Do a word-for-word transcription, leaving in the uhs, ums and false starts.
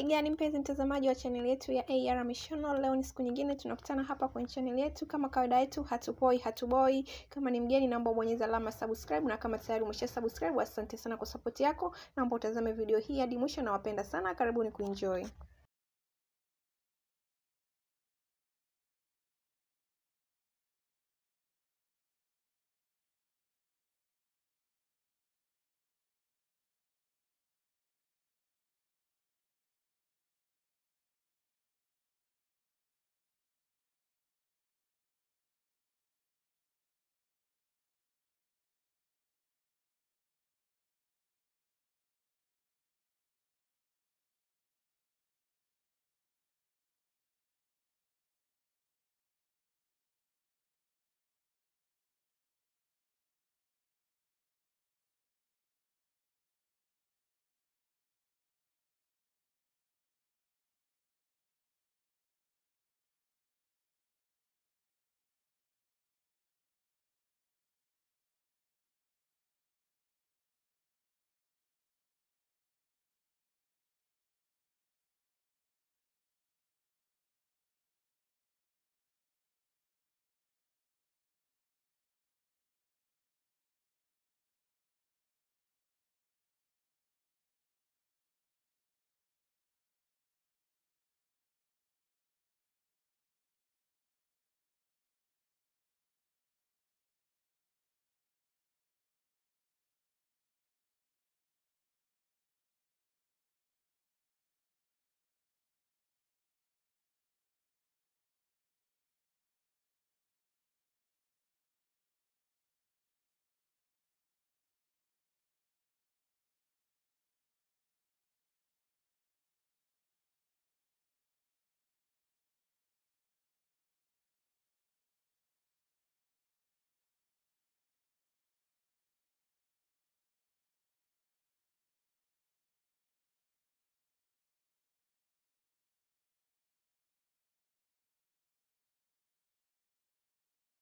hali gani mpenzi mtazamaji wa channel yetu ya A R Mishono? Leo ni siku nyingine tunakutana hapa kwenye channel yetu. Kama kawaida yetu, hatupoi hatuboi. Kama ni mgeni, naomba ubonyeze alama subscribe, na kama tayari umesha subscribe, asante sana kwa support yako. Naomba utazame video hii hadi mwisho, na wapenda sana. Karibuni kuenjoy.